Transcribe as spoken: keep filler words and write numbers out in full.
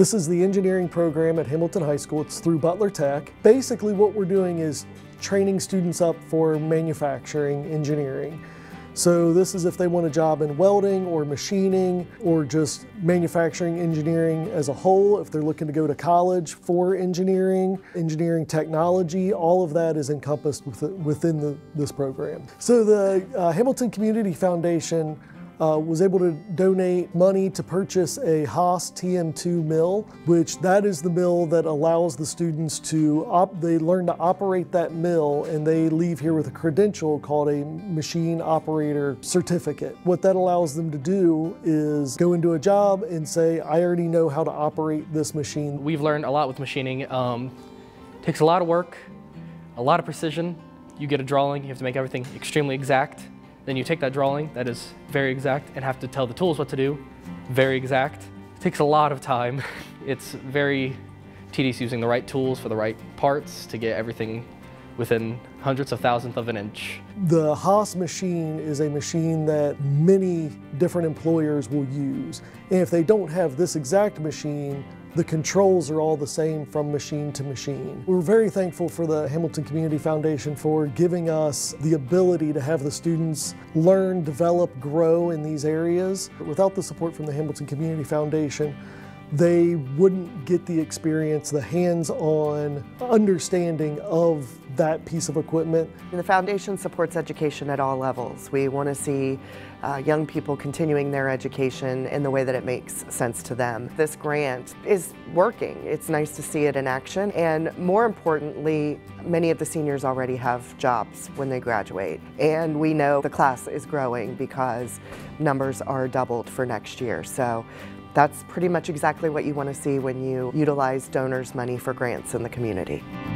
This is the engineering program at Hamilton High School. It's through ButlerTech. Basically what we're doing is training students up for manufacturing engineering. So this is if they want a job in welding or machining or just manufacturing engineering as a whole, if they're looking to go to college for engineering, engineering technology, all of that is encompassed within the, this program. So the uh, Hamilton Community Foundation Uh, was able to donate money to purchase a Haas T M two mill, which that is the mill that allows the students to, op they learn to operate that mill, and they leave here with a credential called a machine operator certificate. What that allows them to do is go into a job and say, I already know how to operate this machine. We've learned a lot with machining. Um, takes a lot of work, a lot of precision. You get a drawing, you have to make everything extremely exact. Then you take that drawing that is very exact and have to tell the tools what to do, very exact. It takes a lot of time. It's very tedious using the right tools for the right parts to get everything within hundreds of thousandths of an inch. The Haas machine is a machine that many different employers will use. And if they don't have this exact machine, the controls are all the same from machine to machine. We're very thankful for the Hamilton Community Foundation for giving us the ability to have the students learn, develop, grow in these areas. Without the support from the Hamilton Community Foundation, they wouldn't get the experience, the hands-on understanding of that piece of equipment. The foundation supports education at all levels. We want to see uh, young people continuing their education in the way that it makes sense to them. This grant is working. It's nice to see it in action, and more importantly, many of the seniors already have jobs when they graduate. And we know the class is growing because numbers are doubled for next year. So that's pretty much exactly what you want to see when you utilize donors' money for grants in the community.